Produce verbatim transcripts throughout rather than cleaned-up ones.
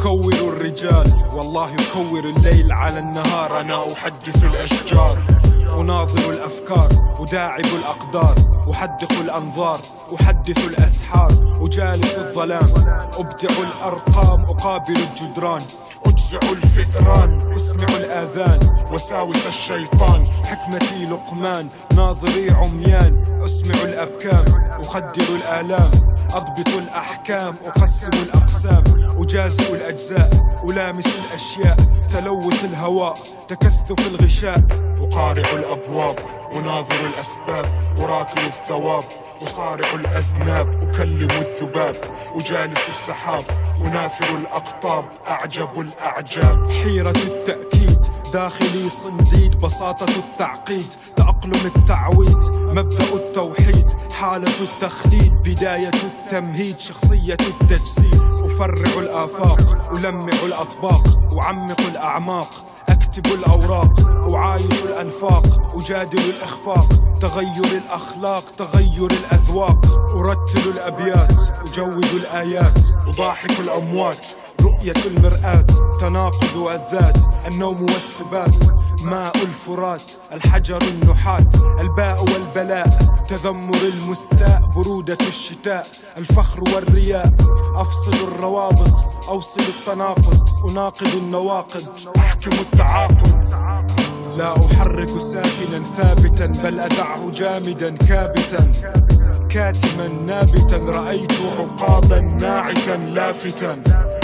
أكور الرجال والله أكور الليل على النهار. أنا أحدث الأشجار أناظر الأفكار أداعب الأقدار أحدق الأنظار أحدث الأسحار أجالس الظلام أبدع الأرقام أقابل الجدران أجزع الفئران أسمع الآذان وساوس الشيطان. حكمتي لقمان ناظري عميان أسمع الأبكام أخدر الآلام أضبط الأحكام أقسم الأقسام أجازئ الأجزاء ألامس الأشياء تلوث الهواء تكثف الغشاء أقارع الأبواب أناظر الأسباب أراكب الثواب أصارع الأذناب أكلم الذباب أجالس السحاب أنافر الأقطاب أعجب الأعجاب. حيرة التأكيد داخلي صنديد بساطة التعقيد تأقلم التعويد مبدأ التوحيد حالة التخليد بداية التمهيد شخصية التجسيد. أفرع الآفاق ألمع الأطباق أعمق الأعماق أكتب الأوراق أعايش الأنفاق أجادل الإخفاق تغير الأخلاق تغير الأذواق أرتل الأبيات أجود الآيات أضاحك الأموات رؤية المرآة تناقض الذات النوم والسبات ماء الفرات الحجر النحات الباء والبلاء تذمر المستاء برودة الشتاء الفخر والرياء أفصل الروابط أوصل التناقض أناقض النواقض أحكم التعاقد. لا أحرك ساكنا ثابتا بل أدعه جامدا كابتا كاتما نابتا رأيت عقابا ناعتا لافتا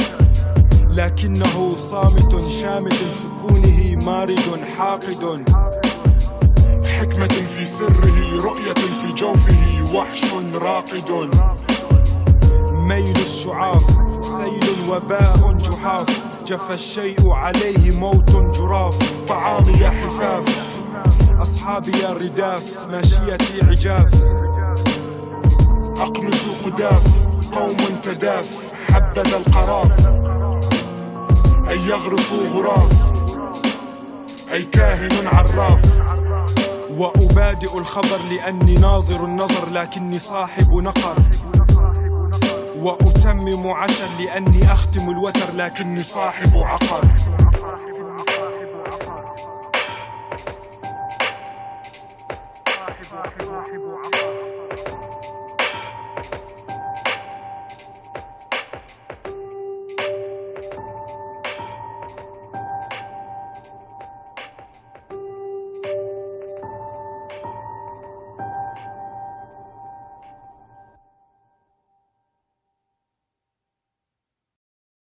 لكنه صامت شامت سكونه مارد حاقد. حكمة في سره رؤية في جوفه وحش راقد. ميل الشعاف سيل وباء جحاف جف الشيء عليه موت جراف. طعامي يا حفاف أصحابي يا رداف ماشيتي عجاف أقمص قداف قوم تداف حبذا القراف أي يغرفوا غراف أي كاهن عراف. وأبادئ الخبر لأني ناظر النظر لكني صاحب نقر وأتمم عشر لأني أختم الوتر لكني صاحب عقر.